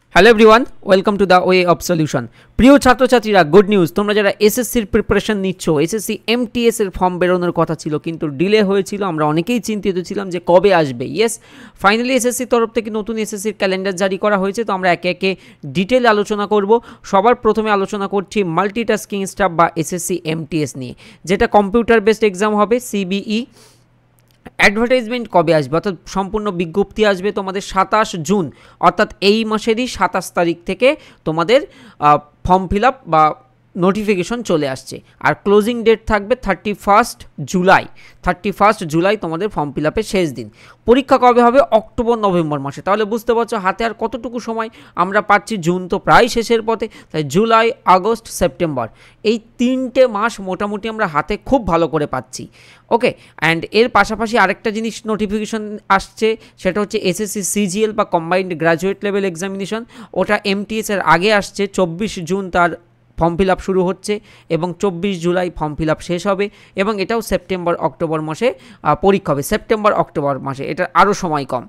Hello everyone, welcome to the way of solution. প্রিয় ছাত্রছাত্রীরা, good news, তোমরা যারা এসএসসির প্রিপারেশন নিচ্ছ, এসএসসি এমটিএস এর ফর্ম বেরোনোর কথা ছিল কিন্তু ডিলে হয়েছিল। আমরা অনেকেই চিন্তিত ছিলাম যে কবে আসবে। ইয়েস, ফাইনালি এসএসসির তরফ থেকে নতুন এসএসসির ক্যালেন্ডার জারি করা হয়েছে। তো আমরা একে একে ডিটেল আলোচনা করব। সবার প্রথমে আলোচনা করছি মাল্টিটাস্কিং স্টাফ বা এসএসসি এমটিএস নিয়ে, যেটা কম্পিউটার বেসড এক্সাম হবে, সিবিই। অ্যাডভার্টাইজমেন্ট কবে আসবে, অর্থাৎ সম্পূর্ণ বিজ্ঞপ্তি আসবে তোমাদের 27 জুন, অর্থাৎ এই মাসেরই 27 তারিখ থেকে তোমাদের ফর্ম ফিল আপ বা নোটিফিকেশন চলে আসছে। আর ক্লোজিং ডেট থাকবে 31 জুলাই। 31 জুলাই তোমাদের ফর্ম ফিল আপের শেষ দিন। পরীক্ষা কবে হবে? অক্টোবর নভেম্বর মাসে। তাহলে বুঝতে পারছো হাতে আর কতটুকু সময় আমরা পাচ্ছি। জুন তো প্রায় শেষের পথে, তাই জুলাই, আগস্ট, সেপ্টেম্বর, এই 3টে মাস মোটামুটি আমরা হাতে খুব ভালো করে পাচ্ছি। ওকে, অ্যান্ড এর পাশাপাশি আরেকটা জিনিস নোটিফিকেশন আসছে, সেটা হচ্ছে এসএসসি সিজিএল বা কম্বাইন্ড গ্র্যাজুয়েট লেভেল এক্সামিনেশন। ওটা এমটিএস এর আগে আসছে, 24 জুন তার ফর্ম ফিল আপ শুরু হচ্ছে এবং 24 জুলাই ফর্ম ফিল আপ শেষ হবে। এবং এটাও সেপ্টেম্বর অক্টোবর মাসে পরীক্ষা হবে, সেপ্টেম্বর অক্টোবর মাসে, এটা আরও সময় কম।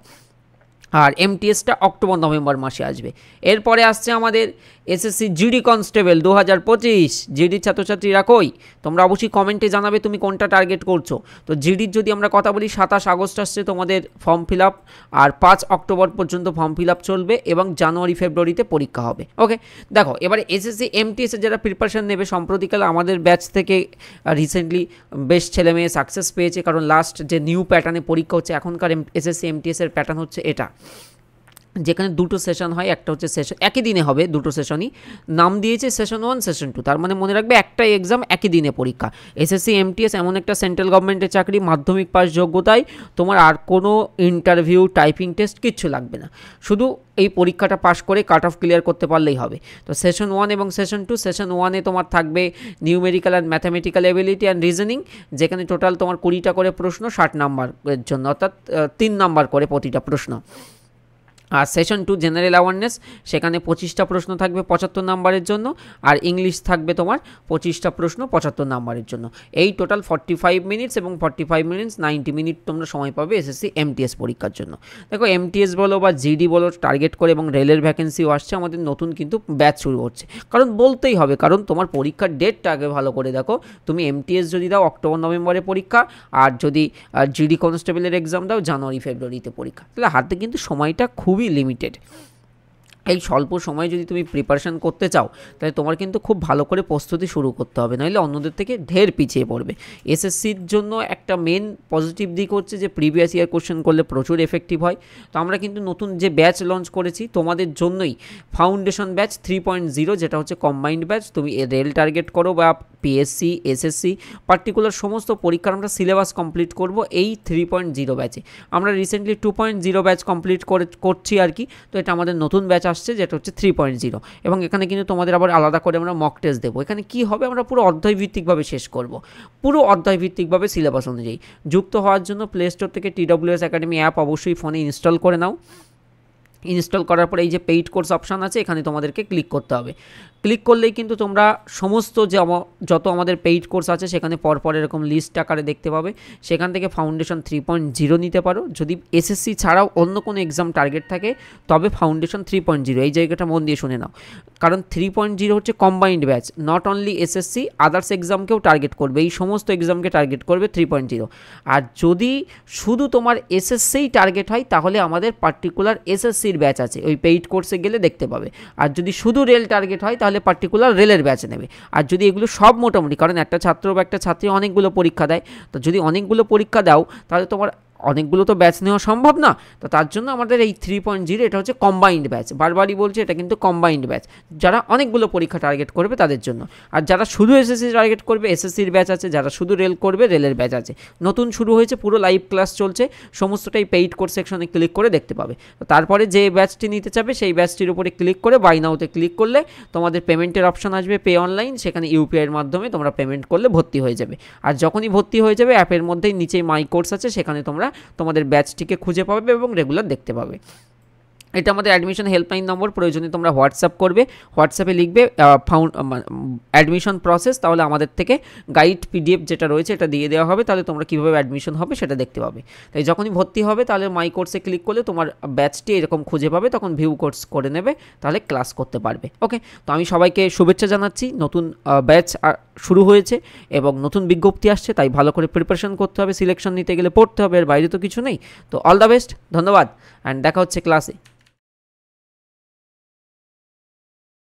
আর এমটিএসটা অক্টোবর নভেম্বর মাসে আসবে। এরপরে আসছে আমাদের এসএসসি জিডি কনস্টেবল 2025। জিডির ছাত্রছাত্রীরা কই? তোমরা অবশ্যই কমেন্টে জানাবে তুমি কোনটা টার্গেট করছো। তো জিডির যদি আমরা কথা বলি, 27 আগস্ট আসছে তোমাদের ফর্ম ফিল আপ, আর 5 অক্টোবর পর্যন্ত ফর্ম ফিল আপ চলবে এবং জানুয়ারি ফেব্রুয়ারিতে পরীক্ষা হবে। ওকে, দেখো এবারে এসএসসি এমটিএসে যারা প্রিপারেশন নেবে, সম্প্রতিকালে আমাদের ব্যাচ থেকে রিসেন্টলি বেশ ছেলে মেয়ে সাকসেস পেয়েছে, কারণ লাস্ট যে নিউ প্যাটার্নে পরীক্ষা হচ্ছে এখনকার এসএসসি এমটিএসের প্যাটার্ন হচ্ছে এটা, যেখানে দুটো সেশন হয়। একটা হচ্ছে সেশন একই দিনে হবে, দুটো সেশনই নাম দিয়েছে সেশন 1, সেশন 2। তার মানে মনে রাখবে একটাই এক্সাম, একই দিনে পরীক্ষা। এসএসসি এমটিএস এমন একটা সেন্ট্রাল গভর্নমেন্টের চাকরি, মাধ্যমিক পাস যোগ্যতায় তোমার আর কোনো ইন্টারভিউ, টাইপিং টেস্ট কিচ্ছু লাগবে না। শুধু এই পরীক্ষাটা পাস করে কাট অফ ক্লিয়ার করতে পারলেই হবে। তো সেশন 1 এবং সেশন 2, সেশন 1-এ তোমার থাকবে numerical and mathematical ability and reasoning, যেখানে টোটাল তোমার 20টা করে প্রশ্ন 60 নাম্বারের জন্য, অর্থাৎ 3 নাম্বার করে প্রতিটা প্রশ্ন। আর সেশন 2 জেনারেল অ্যাওয়ারনেস, সেখানে 25টা প্রশ্ন থাকবে 75 নাম্বারের জন্য, আর ইংলিশ থাকবে তোমার 25টা প্রশ্ন 75 নাম্বারের জন্য। এই টোটাল 45 মিনিটস এবং 45 মিনিটস 90 মিনিট তোমরা সময় পাবে এসএসসি এমটিএস পরীক্ষার জন্য। দেখো এমটিএস বলো বা জিডি বলো, টার্গেট করে এবং রেলের ভ্যাকেন্সিও আসছে। আমাদের নতুন কিন্তু ব্যাচ শুরু হচ্ছে, কারণ বলতেই হবে, কারণ তোমার পরীক্ষার ডেটটা আগে ভালো করে দেখো। তুমি এমটিএস যদি দাও অক্টোবর নভেম্বরে পরীক্ষা, আর যদি জিডি কনস্টেবলের এক্সাম দাও জানুয়ারি ফেব্রুয়ারিতে পরীক্ষা, তাহলে হাতে কিন্তু সময়টা খুবই লিমিটেড। এই স্বল্প সময়ে যদি তুমি প্রিপারেশান করতে চাও, তাহলে তোমার কিন্তু খুব ভালো করে প্রস্তুতি শুরু করতে হবে, নইলে অন্যদের থেকে ঢের পিছিয়ে পড়বে। এসএসসির জন্য একটা মেন পজিটিভ দিক হচ্ছে যে প্রিভিয়াস ইয়ার কোশ্চেন করলে প্রচুর এফেক্টিভ হয়। তো আমরা কিন্তু নতুন যে ব্যাচ লঞ্চ করেছি তোমাদের জন্যই, ফাউন্ডেশন ব্যাচ 3.0, যেটা হচ্ছে কম্বাইন্ড ব্যাচ। তুমি রেল টার্গেট করো বা পিএসসি, এসএসসি, পার্টিকুলার সমস্ত পরীক্ষার আমরা সিলেবাস কমপ্লিট করব এই 3.0 ব্যাচে। আমরা রিসেন্টলি 2.0 ব্যাচ কমপ্লিট করছি আর কি। তো এটা আমাদের নতুন ব্যাচ আসছে, যেটা হচ্ছে 3.0, এবং এখানে কিন্তু তোমাদের আবার আলাদা করে আমরা মক টেস্ট দেবো। এখানে কি হবে, আমরা পুরো অধ্যায়ভিত্তিকভাবে শেষ করব, পুরো অধ্যায়ভিত্তিকভাবে সিলেবাস অনুযায়ী। যুক্ত হওয়ার জন্য প্লে স্টোর থেকে TWS একাডেমি অ্যাপ অবশ্যই ফোনে ইনস্টল করে নাও। ইনস্টল করার পরে এই যে পেইড কোর্স অপশান আছে, এখানে তোমাদেরকে ক্লিক করতে হবে। ক্লিক করলেই কিন্তু তোমরা সমস্ত যে যত আমাদের পেইড কোর্স আছে সেখানে পরপর এরকম লিস্ট আকারে দেখতে পাবে। সেখান থেকে ফাউন্ডেশন 3.0 নিতে পারো। যদি এসএসসি ছাড়াও অন্য কোনো এক্সাম টার্গেট থাকে তবে ফাউন্ডেশন 3.0, এই জায়গাটা মন দিয়ে শুনে নাও, কারণ 3.0 হচ্ছে combined batch, not only SSC, others এক্সামকেও টার্গেট করবে, এই সমস্ত এক্সামকে টার্গেট করবে 3.0। আর যদি শুধু তোমার এসএসসিই টার্গেট হয়, তাহলে আমাদের পার্টিকুলার এসএসসির ব্যাচ আছে, ওই পেইড কোর্সে গেলে দেখতে পাবে। আর যদি শুধু রেল টার্গেট হয়, তাহলে পার্টিকুলার রেলের ব্যাচ নেবে। আর যদি এগুলো সব মোটামুটি, কারণ একটা ছাত্র বা একটা ছাত্রী অনেকগুলো পরীক্ষা দেয়, তো যদি অনেকগুলো পরীক্ষা দাও তাহলে তোমার অনেকগুলো তো ব্যাচ নেওয়া সম্ভব না। তো তার জন্য আমাদের এই 3.0, এটা হচ্ছে কম্বাইন্ড ব্যাচ। বারবারই বলছে, এটা কিন্তু কম্বাইন্ড ব্যাচ, যারা অনেকগুলো পরীক্ষা টার্গেট করবে তাদের জন্য। আর যারা শুধু এসএসসি টার্গেট করবে, এসএসসির ব্যাচ আছে, যারা শুধু রেল করবে, রেলের ব্যাচ আছে। নতুন শুরু হয়েছে, পুরো লাইভ ক্লাস চলছে, সমস্তটাই পেইড কোর্স সেকশনে ক্লিক করে দেখতে পাবে। তো তারপরে যে ব্যাচটি নিতে চাবে সেই ব্যাচটির উপরে ক্লিক করে বাই নাওতে ক্লিক করলে তোমাদের পেমেন্টের অপশন আসবে, পে অনলাইন, সেখানে ইউপিআইয়ের মাধ্যমে তোমরা পেমেন্ট করলে ভর্তি হয়ে যাবে। আর যখনই ভর্তি হয়ে যাবে, অ্যাপের মধ্যেই নিচেই মাই কোর্স আছে, সেখানে তোমরা তোমাদের ব্যাচটিকে খুঁজে পাবে এবং রেগুলার দেখতে পাবে। এটা আমাদের অ্যাডমিশন হেল্পলাইন নম্বর, প্রয়োজনে তোমরা হোয়াটসঅ্যাপ করবে, হোয়াটসঅ্যাপে লিখবে অ্যাডমিশন প্রসেস, তাহলে আমাদের থেকে গাইড PDF যেটা রয়েছে এটা দিয়ে দেওয়া হবে, তাহলে তোমরা কীভাবে অ্যাডমিশন হবে সেটা দেখতে পাবে। তাই যখনই ভর্তি হবে তাহলে মাই কোর্সে ক্লিক করলে তোমার ব্যাচটি এরকম খুঁজে পাবে, তখন ভিউ কোর্স করে নেবে, তাহলে ক্লাস করতে পারবে। ওকে, তো আমি সবাইকে শুভেচ্ছা জানাচ্ছি, নতুন ব্যাচ শুরু হয়েছে এবং নতুন বিজ্ঞপ্তি আসছে, তাই ভালো করে প্রিপারেশন করতে হবে, সিলেকশন নিতে গেলে পড়তে হবে, এর বাইরে তো কিছু নেই। তো অল দ্য বেস্ট, ধন্যবাদ, অ্যান্ড দেখা হচ্ছে ক্লাসে।